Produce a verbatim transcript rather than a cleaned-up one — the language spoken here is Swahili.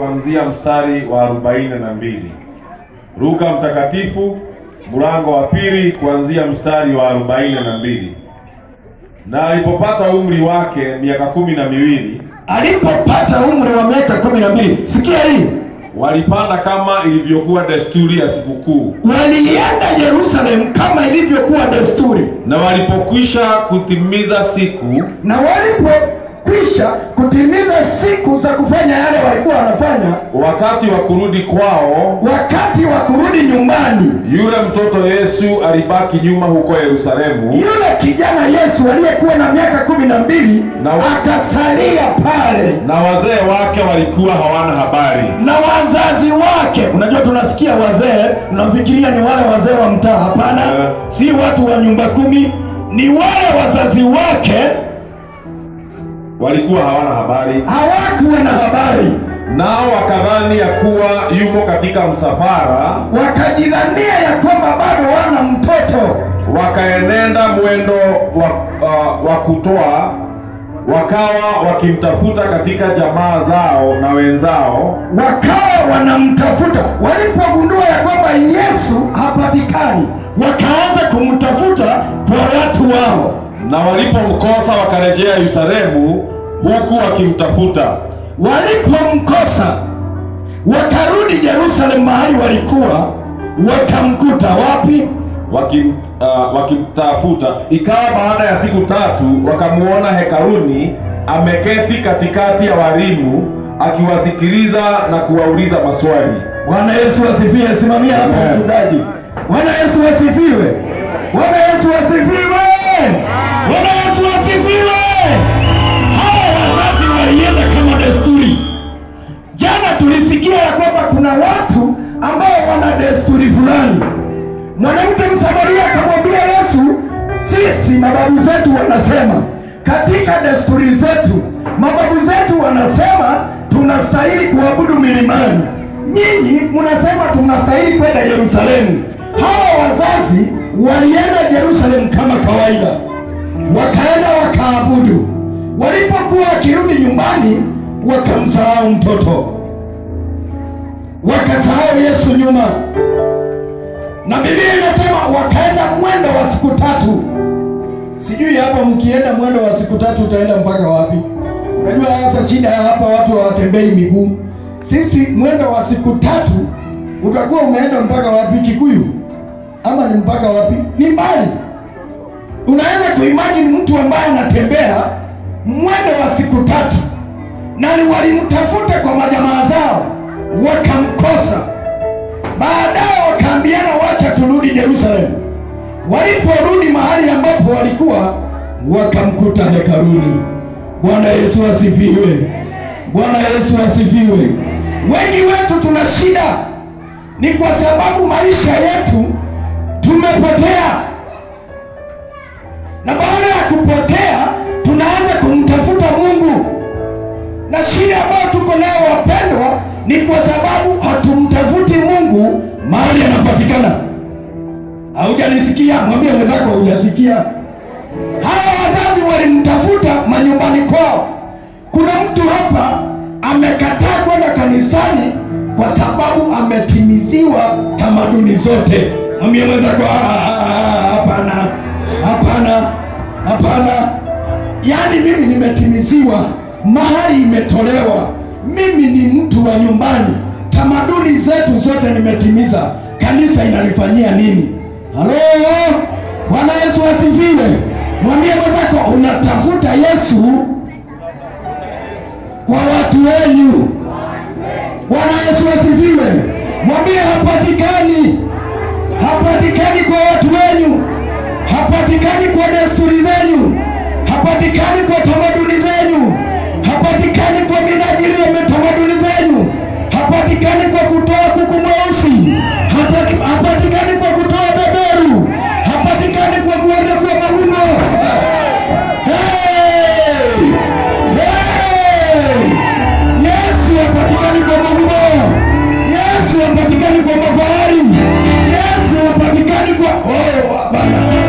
kuanzia mstari wa arobaini na mbili. Luka mtakatifu mlango wa pili kuanzia mstari wa arobaini na mbili. Na alipopata umri wake miaka kumi na miwili, alipopata umri wa miaka kumi na mbili, sikia hii, walipanda kama ilivyokuwa desturi ya sikukuu. Walienda Yerusalemu kama ilivyokuwa desturi. Na walipokwisha kutimiza siku, na walipokwisha kutimiza siku za kufanya yale walikuwa wanafanya, wakati wa kurudi kwao, wakati wa kurudi nyumbani, yule mtoto Yesu alibaki nyuma huko Yerusalemu. Yule kijana Yesu aliyekuwa na miaka kumi na mbili na akasalia pale, na wazee wake walikuwa hawana habari. Na wazazi wake, unajua tunasikia wazee, tunafikiria ni wale wazee wa mtaa. Hapana, yeah. Si watu wa nyumba kumi, ni wale wazazi wake walikuwa hawana habari. Hawakuwa na habari. Nao wakadhani ya kuwa yumo katika msafara, wakajidhania ya kwamba bado wana mtoto. Wakaenenda mwendo wa, uh, wa kutoa, wakawa wakimtafuta katika jamaa zao na wenzao, wakawa wanamtafuta. Walipogundua ya kwamba Yesu hapatikani, wakaanza kumtafuta kwa watu wao. Na walipomkosa wakarejea Yerusalemu huku wakimtafuta. Walipomkosa wakarudi Yerusalemu mahali walikuwa, wakamkuta wapi? Wakim, uh, wakimtafuta. Ikawa baada ya siku tatu wakamuona hekaluni ameketi katikati ya walimu akiwasikiliza na kuwauliza maswali. Bwana Yesu asifiwe. Simamia hapo mchungaji. Bwana Yesu asifiwe. Bwana Yesu asifiwe. Bwana Yesu asifiwe. Hawa wazazi walienda kama desturi. Jana tulisikia ya kwamba kuna watu ambao wana desturi fulani. Mwanamke Msamaria akamwambia Yesu, sisi mababu zetu wanasema, katika desturi zetu mababu zetu wanasema tunastahili kuabudu milimani. Nyinyi mnasema tunastahili kwenda Yerusalemu. Hawa wazazi walienda Yerusalemu kama kawaida, wakaenda wakaabudu. Walipokuwa wakirudi nyumbani, wakamsahau mtoto, wakasahau Yesu nyuma. Na Biblia inasema wakaenda mwendo wa siku tatu. Sijui hapa mkienda mwendo wa siku tatu utaenda mpaka wapi? Unajua sasa shida hapa watu hawatembei miguu. Sisi mwendo wa siku tatu utakuwa umeenda mpaka wapi? Kikuyu ama ni mpaka wapi? Ni mbali. Unaweza kuimagine mtu ambaye anatembea mwendo wa siku tatu, na walimtafuta kwa majamaa zao wakamkosa. Baadaye wakaambiana wacha turudi Yerusalemu. Waliporudi mahali ambapo walikuwa, wakamkuta hekaluni. Bwana Yesu asifiwe. Bwana Yesu asifiwe. Wengi wetu tuna shida, ni kwa sababu maisha yetu tumepotea. Na baada ya kupotea tunaanza kumtafuta Mungu. Na shida ambayo tuko nayo wapendwa, ni kwa sababu hatumtafuti Mungu mahali anapatikana. Haujanisikia? Mwambie mwenzako hujasikia. Hawa wazazi walimtafuta manyumbani kwao. Kuna mtu hapa amekataa kwenda kanisani kwa sababu ametimiziwa tamaduni zote. Mwambie mwenzako hapana, hapana, hapana. Yaani mimi nimetimiziwa, mahali imetolewa. Mimi ni mtu wa nyumbani, tamaduni zetu zote nimetimiza. Kanisa inanifanyia nini? Halo, Bwana Yesu asifiwe. Mwambie mwenzako unatafuta Yesu kwa watu wenu. Bwana Yesu asifiwe. Mwambie hapatikani. Hapatikani kwa watu wenu. Hapatikani kwa desturi zenu. Hapatikani kwa tamaduni zenu. Hapatikani kwa minajili ya tamaduni zenu. Hapatikani kwa kutoa kuku mweusi. Hapatikani kwa kutoa beberu. Hapatikani kwa kuenda kwa mahuno. Hey! Hey! Yesu hapatikani kwa mahuno. Yesu hapatikani kwa mafahari. Yesu hapatikani kwa oh bana.